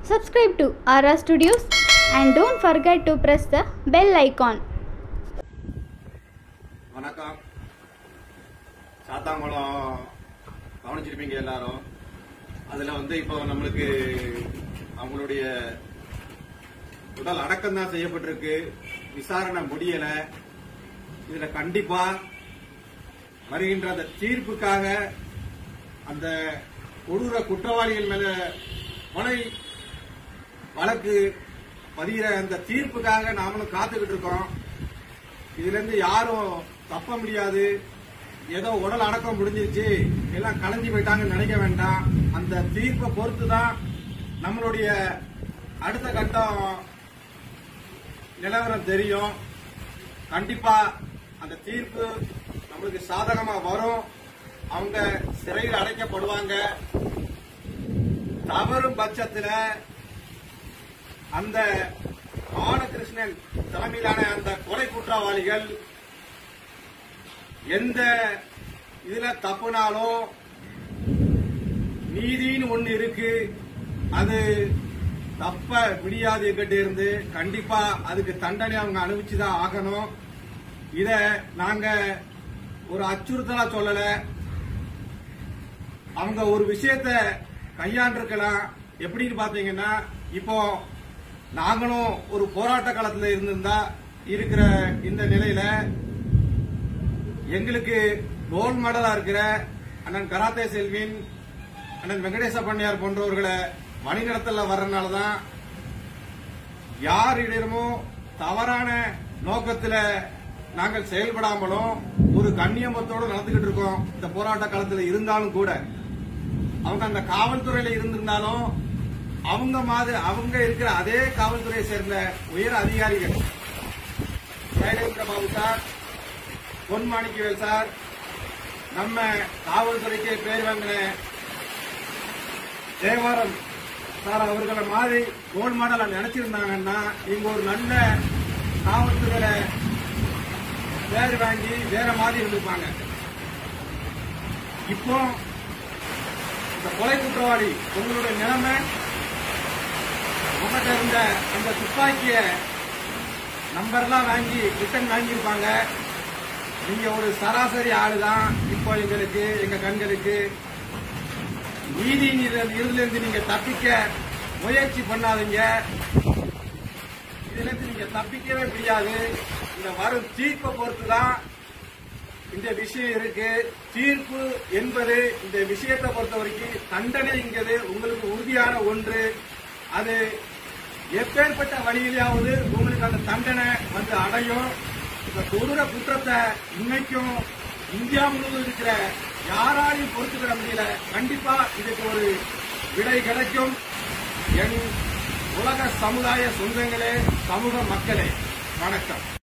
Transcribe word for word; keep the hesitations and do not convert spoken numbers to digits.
Subscribe to R R Studios and don't forget to press the bell icon. வணக்கம். சாத்தாங்குளம் கவனிச்சிருப்பீங்க எல்லாரும். அதுல வந்து இப்போ நம்மளுக்கு அவங்களுடைய உடல் அடக்கம் தான் செய்யப்பட்டிருக்கு. விசாரணை முடியல. இதுல கண்டிப்பா வருகின்ற அந்த தீர்ப்புக்காக அந்த கொடூர குற்றவாளிகள் மேல கொலை வழக்கு பதிகிற அந்த தீர்ப்புக்காக நாமளும் காத்துக்கிட்டு இருக்கோம். இதுல இருந்து யாரும் தப்ப முடியாது. ஏதோ உடல் அடக்கம் முடிஞ்சிருச்சு, எல்லாம் கலைஞ்சு போயிட்டாங்கன்னு நினைக்க வேண்டாம். அந்த தீர்ப்பை பொறுத்து தான் நம்மளுடைய அடுத்த கட்டம் நிலவரம் தெரியும். கண்டிப்பா அந்த தீர்ப்பு நம்மளுக்கு சாதகமா வரும். அவங்க சிறையில் அடைக்கப்படுவாங்க. தவறும் பட்சத்தில் அந்த பாலகிருஷ்ணன் தலைமையிலான அந்த கொலை குற்றவாளிகள் எந்த இதுல தப்புனாலும் நீதின்னு ஒண்ணு இருக்கு. அது தப்ப விடியாது கிட்ட இருந்து கண்டிப்பா அதுக்கு தண்டனை அவங்க அனுபவிச்சுதான் ஆகணும். இத நாங்க ஒரு அச்சுறுத்தலா சொல்லல. அவங்க ஒரு விஷயத்த கையாண்டிருக்கலாம். எப்படின்னு பாத்தீங்கன்னா, இப்போ நாங்களும் ஒரு போராட்ட காலத்தில் இருந்திருந்தா இருக்கிற இந்த நிலையில எங்களுக்கு ரோல் மாடலா இருக்கிற அண்ணன் கராத்தே செல்வின், அண்ணன் வெங்கடேச பண்ணையார் போன்றவர்களை வழிநடத்தல வர்றதுனாலதான் யாரிடமும் தவறான நோக்கத்தில் நாங்கள் செயல்படாமலும் ஒரு கண்ணியமத்தோடு நடந்துகிட்டு இருக்கோம். இந்த போராட்ட காலத்தில் இருந்தாலும் கூட அவங்க அந்த காவல்துறையில இருந்திருந்தாலும் அவங்க மாதிரி அவங்க இருக்கிற அதே காவல்துறையை சேர்ந்த உயர் அதிகாரிகள் சைலேந்திர பாபு சார், பொன்மாணிக்கவேல் சார், நம்ம காவல்துறைக்கு பேர் வாங்கின தேவாரம் சார் அவர்களை மாதிரி ரோல் மாடலா நினைச்சிருந்தாங்கன்னா இவங்க ஒரு நல்ல காவல்துறையில பேர் வாங்கி வேற மாதிரி இருந்திருப்பாங்க. இப்போ இந்த கொலை குற்றவாளி உங்களுடைய நிலைமை உங்கள்கிட்ட இருந்த அந்த துப்பாக்கிய நம்பர்லாம் வாங்கி ரிட்டன் வாங்கியிருப்பாங்க. நீங்க ஒரு சராசரி ஆளுதான். இப்போ எங்களுக்கு எங்க கண்களுக்கு நீதி இதுல இருந்து நீங்க தப்பிக்க முயற்சி பண்ணாதீங்க. இதுல இருந்து நீங்க தப்பிக்கவே முடியாது. இந்த வரும் தீர்ப்பை பொறுத்துதான் இந்த விஷயம் இருக்கு. தீர்ப்பு என்பது இந்த விஷயத்தை பொறுத்த வரைக்கும் தண்டனைங்கிறது உங்களுக்கு உறுதியான ஒன்று. அது எப்பேற்பட்ட வழியிலாவது உங்களுக்கு அந்த தண்டனை வந்து அடையும். இந்த கொடூர குற்றத்தை இன்னைக்கும் இந்தியா முழுவதும் இருக்கிற யாராலையும் பொறுத்துக்கிற முடியல. கண்டிப்பா இதுக்கு ஒரு விடை கிடைக்கும். என் உலக சமுதாய சொந்தங்களே, சமூக மக்களே, வணக்கம்.